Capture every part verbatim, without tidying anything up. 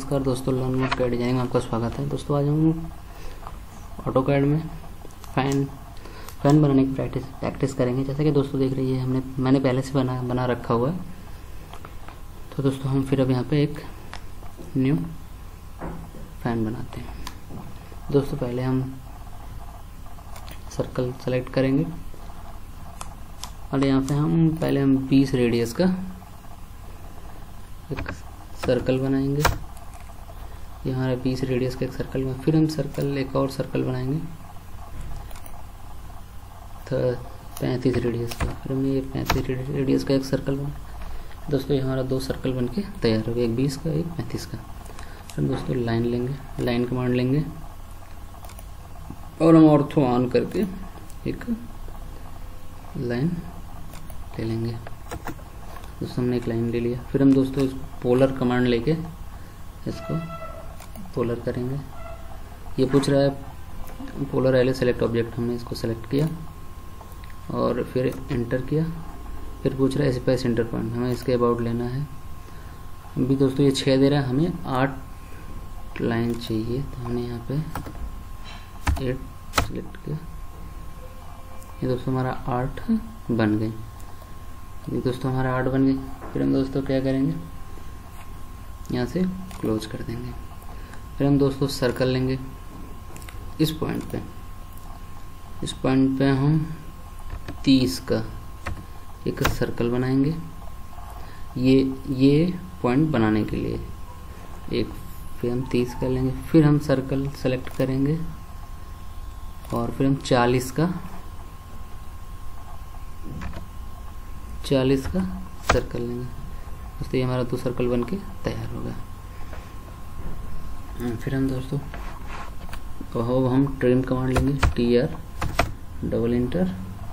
नमस्कार दोस्तों, learn mode CAD designing में आपका स्वागत है। दोस्तों आज हम ऑटो कैड में फैन फैन बनाने की प्रैक्टिस प्रैक्टिस करेंगे। जैसा कि दोस्तों देख रही है, हमने मैंने पहले से बना बना रखा हुआ है। तो दोस्तों हम फिर अब यहाँ पे एक न्यू फैन बनाते हैं। दोस्तों पहले हम सर्कल सेलेक्ट करेंगे और यहाँ पे हम पहले हम बीस रेडियस का एक सर्कल बनाएंगे। ये हमारा बीस रेडियस का एक सर्कल में, फिर हम सर्कल एक और सर्कल बनाएंगे पैंतीस रेडियस का। फिर हमने ये पैंतीस रेडियस का एक सर्कल बना। दोस्तों ये हमारा दो सर्कल बन के तैयार हो गया, एक बीस का एक पैंतीस का। फिर हम दोस्तों लाइन लेंगे, लाइन कमांड लेंगे और हम ऑर्थो ऑन करके एक लाइन ले लेंगे। दोस्तों हमने एक लाइन ले लिया। फिर हम दोस्तों इसको पोलर कमांड लेके इसको पोलर करेंगे। ये पूछ रहा है पोलर एले सेलेक्ट ऑब्जेक्ट, हमने इसको सेलेक्ट किया और फिर एंटर किया। फिर पूछ रहा है स्पेस इंटर पॉइंट, हमें इसके अबाउट लेना है। अभी दोस्तों ये छः दे रहा है, हमें आठ लाइन चाहिए, तो हमने यहाँ पे एट सेलेक्ट किया। ये दोस्तों हमारा आठ बन गए। ये दोस्तों हमारा आठ बन गए। फिर हम दोस्तों क्या करेंगे, यहाँ से क्लोज कर देंगे। फिर हम दोस्तों सर्कल लेंगे इस पॉइंट पे, इस पॉइंट पे हम तीस का एक सर्कल बनाएंगे। ये ये पॉइंट बनाने के लिए एक, फिर हम तीस का लेंगे। फिर हम सर्कल सेलेक्ट करेंगे और फिर हम चालीस का चालीस का सर्कल लेंगे। दोस्तों ये हमारा दो सर्कल बन के तैयार हो गया। फिर हम दोस्तों तो अब हम ट्रिम कमांड लेंगे, टी आर डबल इंटर।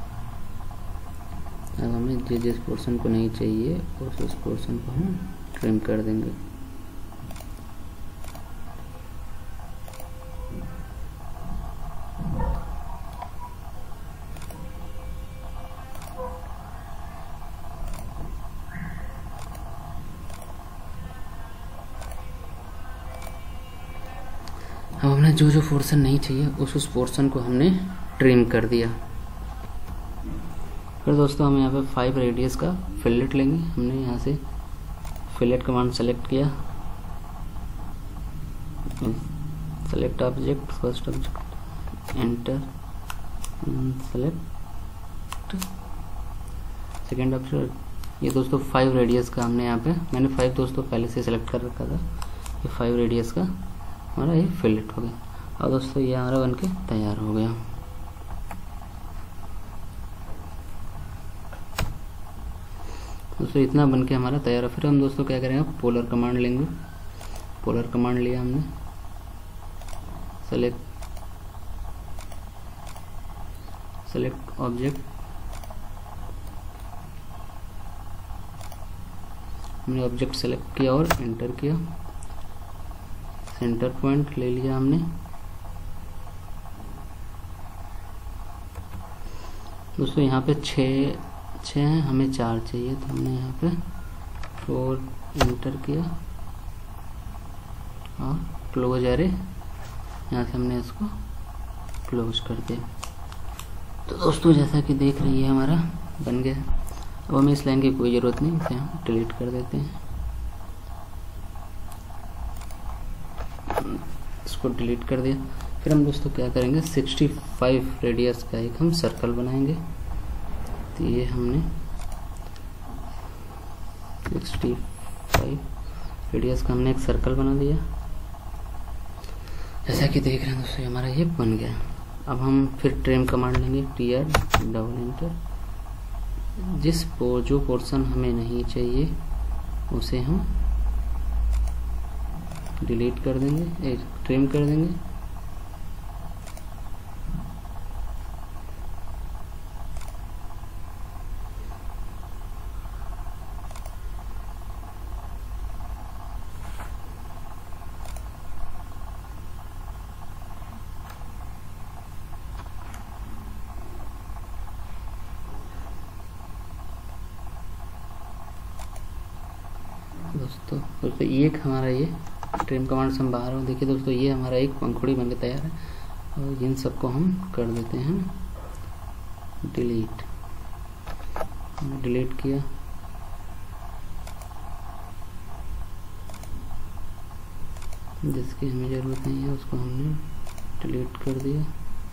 अब हमें जिस जिस पोर्शन को नहीं चाहिए उस उस पोर्शन को हम ट्रिम कर देंगे। अब हमने जो जो पोर्शन नहीं चाहिए उस उस पोर्शन को हमने ट्रिम कर दिया। फिर दोस्तों हम यहाँ पे फाइव रेडियस का फिलेट लेंगे। हमने यहाँ से फिलेट कमांड सेलेक्ट किया, select object, first object, enter, select second object. ये दोस्तों फाइव रेडियस का हमने यहाँ पे, मैंने फाइव दोस्तों पहले से सेलेक्ट कर रखा था। ये फाइव रेडियस का हमारा ये फिलेट हो गया। और दोस्तों ये हमारा बनके तैयार हो गया। दोस्तों इतना बनके हमारा तैयार है। फिर हम दोस्तों क्या करेंगे, पोलर कमांड लेंगे। पोलर कमांड लिया हमने, सेलेक्ट सेलेक्ट ऑब्जेक्ट, हमने ऑब्जेक्ट सेलेक्ट किया और एंटर किया। सेंटर पॉइंट ले लिया हमने। दोस्तों यहाँ पे छः छः हैं, हमें चार चाहिए, तो हमने यहाँ पे फोर एंटर किया और क्लोज एरे, यहाँ से हमने इसको क्लोज कर दिया। तो दोस्तों जैसा कि देख रही है हमारा बन गया। अब हमें इस लाइन की कोई ज़रूरत नहीं, इसे हम डिलीट कर देते हैं। इसको डिलीट कर दिया। फिर हम दोस्तों क्या करेंगे, सिक्सटी फाइव रेडियस का एक हम सर्कल बनाएंगे। तो ये हमने सिक्सटी फाइव रेडियस का हमने एक सर्कल बना दिया। जैसा कि देख रहे हैं दोस्तों हमारा ये बन गया। अब हम फिर ट्रिम कमांड लेंगे, टी आर डबल इंटर। जिस पो जो पोर्शन हमें नहीं चाहिए उसे हम डिलीट कर देंगे, एक ट्रिम कर देंगे। दोस्तों दोस्तों एक हमारा ये ट्रिम कमांड से हम बाहर हो। देखिए दोस्तों ये हमारा एक पंखुड़ी बनके तैयार है और इन सबको हम कर देते हैं डिलीट। डिलीट किया, जिसकी हमें ज़रूरत नहीं है उसको हमने डिलीट कर दिया।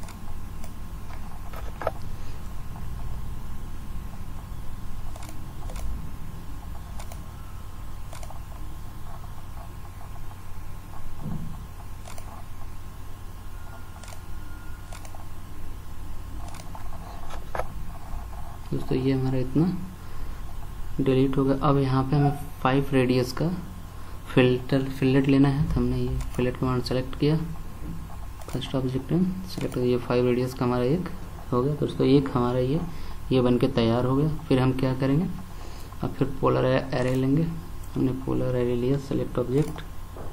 दोस्तों ये हमारा इतना डिलीट हो गया। अब यहाँ पे हमें फाइव रेडियस का फिल्टर फिलेट लेना है, तो हमने ये फिलेट कमांड सेलेक्ट किया, फर्स्ट ऑब्जेक्ट में सेलेक्ट किया। ये फाइव रेडियस का हमारा एक हो गया दोस्तों, एक हमारा ये ये बन के तैयार हो गया। फिर हम क्या करेंगे, अब फिर पोलर एरे लेंगे। हमने पोलर एरे लिया, सेलेक्ट ऑब्जेक्ट,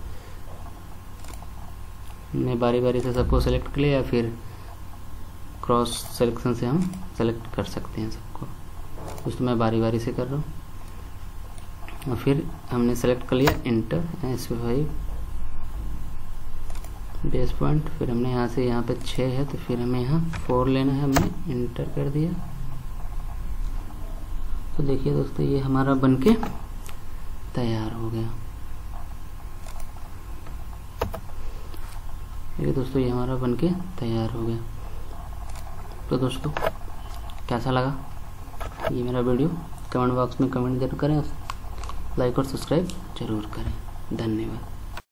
हमने बारी बारी से सबको सेलेक्ट कर लिया या फिर क्रॉस सिलेक्शन से हम सेलेक्ट कर सकते हैं सबको। दोस्तों मैं बारी बारी से कर रहा हूँ। और फिर हमने सेलेक्ट कर लिया enter S five base point. फिर हमने यहाँ से यहाँ पे छः है तो फिर हमें यहाँ फोर लेना है, हमने इंटर कर दिया। तो देखिए दोस्तों ये हमारा बनके तैयार हो गया। ये दोस्तों ये हमारा बनके तैयार हो गया। तो दोस्तों कैसा लगा ये मेरा वीडियो, कमेंट बॉक्स में कमेंट जरूर करें, लाइक और सब्सक्राइब जरूर करें। धन्यवाद।